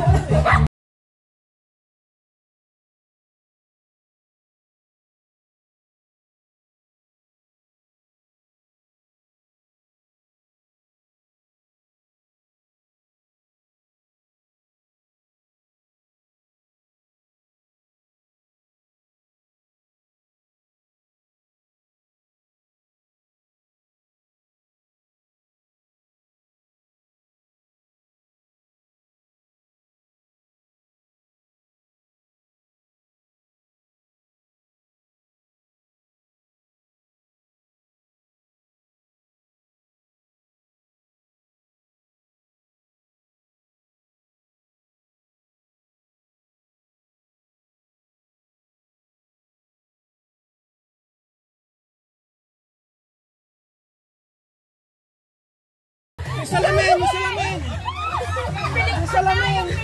Salamin! Salamin! Salamin!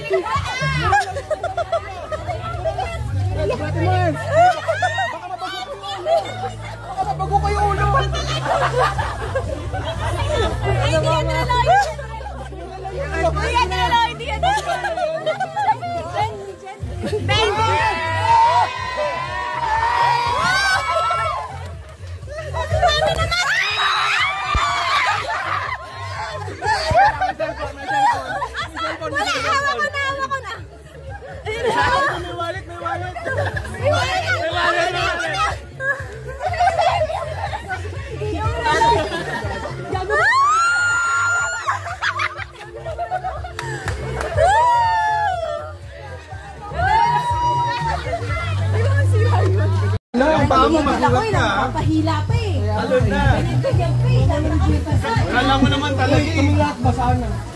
Salamin! Baka mabago kayo ulo! Ay, hindi yan nalala! Hindi yan nalala! Hindi yan nalala! May wallet! May wallet! May wallet! Ang paa mo magulat ka. Papahila pa eh. Alon na. Ganyan pa eh. Kala mo naman talaga eh. Tumilak ba sana?